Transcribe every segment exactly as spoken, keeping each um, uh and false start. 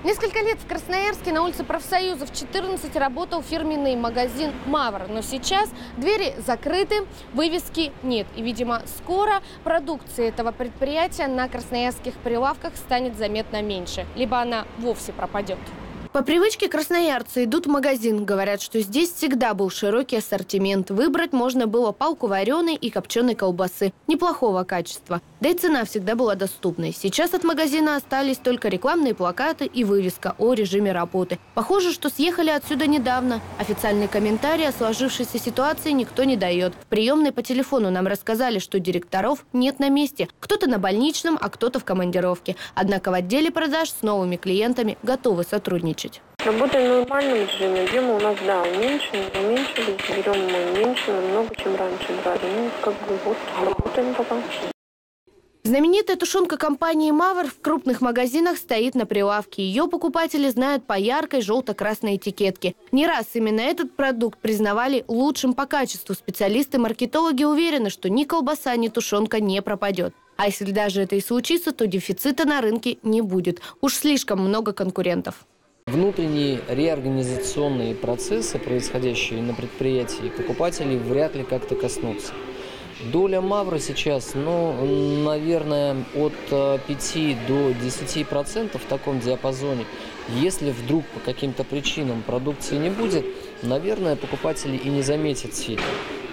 Несколько лет в Красноярске на улице Профсоюзов четырнадцать работал фирменный магазин «Мавр». Но сейчас двери закрыты, вывески нет. И, видимо, скоро продукции этого предприятия на красноярских прилавках станет заметно меньше. Либо она вовсе пропадет. По привычке красноярцы идут в магазин. Говорят, что здесь всегда был широкий ассортимент. Выбрать можно было палку вареной и копченой колбасы. Неплохого качества. Да и цена всегда была доступной. Сейчас от магазина остались только рекламные плакаты и вывеска о режиме работы. Похоже, что съехали отсюда недавно. Официальные комментарии о сложившейся ситуации никто не дает. В приемной по телефону нам рассказали, что директоров нет на месте. Кто-то на больничном, а кто-то в командировке. Однако в отделе продаж с новыми клиентами готовы сотрудничать. Работаем в нормальном режиме. Объемы у нас, да, уменьшены, уменьшились. Берем мы меньше, намного, чем раньше брали. Ну, как бы вот, работаем пока. Знаменитая тушенка компании «Мавр» в крупных магазинах стоит на прилавке. Ее покупатели знают по яркой желто-красной этикетке. Не раз именно этот продукт признавали лучшим по качеству. Специалисты-маркетологи уверены, что ни колбаса, ни тушенка не пропадет. А если даже это и случится, то дефицита на рынке не будет. Уж слишком много конкурентов. Внутренние реорганизационные процессы, происходящие на предприятии, покупателей вряд ли как-то коснутся. Доля «Мавра» сейчас, ну, наверное, от пяти до десяти процентов в таком диапазоне. Если вдруг по каким-то причинам продукции не будет, наверное, покупатели и не заметят сильно.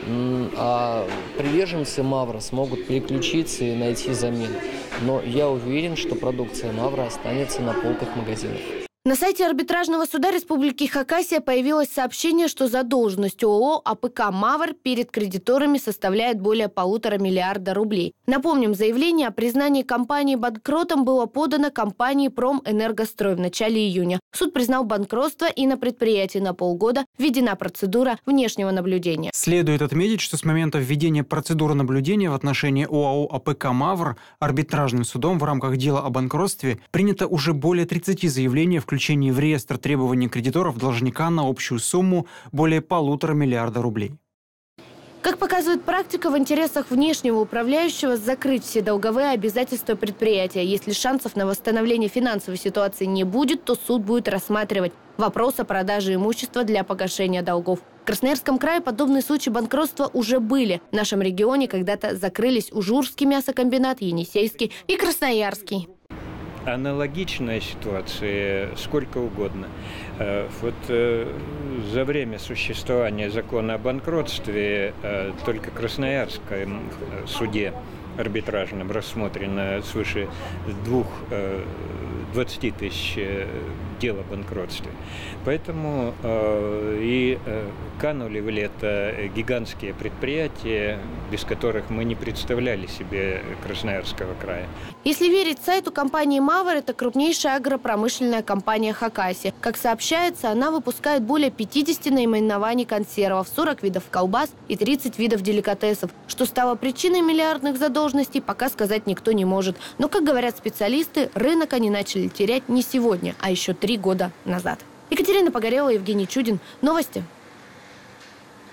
А приверженцы «Мавра» смогут переключиться и найти замену. Но я уверен, что продукция «Мавра» останется на полках магазинов. На сайте арбитражного суда Республики Хакасия появилось сообщение, что задолженность ООО «АПК Мавр» перед кредиторами составляет более полутора миллиарда рублей. Напомним, заявление о признании компании банкротом было подано компании «Промэнергострой» в начале июня. Суд признал банкротство, и на предприятии на полгода введена процедура внешнего наблюдения. Следует отметить, что с момента введения процедуры наблюдения в отношении ОАО «АПК Мавр» арбитражным судом в рамках дела о банкротстве принято уже более тридцати заявлений, включая включении в реестр требований кредиторов должника на общую сумму более полутора миллиарда рублей. Как показывает практика, в интересах внешнего управляющего закрыть все долговые обязательства предприятия. Если шансов на восстановление финансовой ситуации не будет, то суд будет рассматривать вопрос о продаже имущества для погашения долгов. В Красноярском крае подобные случаи банкротства уже были. В нашем регионе когда-то закрылись Ужурский мясокомбинат, Енисейский и Красноярский. Аналогичная ситуация сколько угодно. Вот за время существования закона о банкротстве только в Красноярском суде арбитражном рассмотрено свыше двадцати тысяч дел о банкротстве. Поэтому э, и э, канули в лето гигантские предприятия, без которых мы не представляли себе Красноярского края. Если верить сайту компании «Мавр», это крупнейшая агропромышленная компания Хакасии. Как сообщается, она выпускает более пятидесяти наименований консервов, сорок видов колбас и тридцать видов деликатесов. Что стало причиной миллиардных задолженностей, пока сказать никто не может. Но, как говорят специалисты, рынок они начали терять не сегодня, а еще три года назад. Екатерина Погорелова, Евгений Чудин. Новости.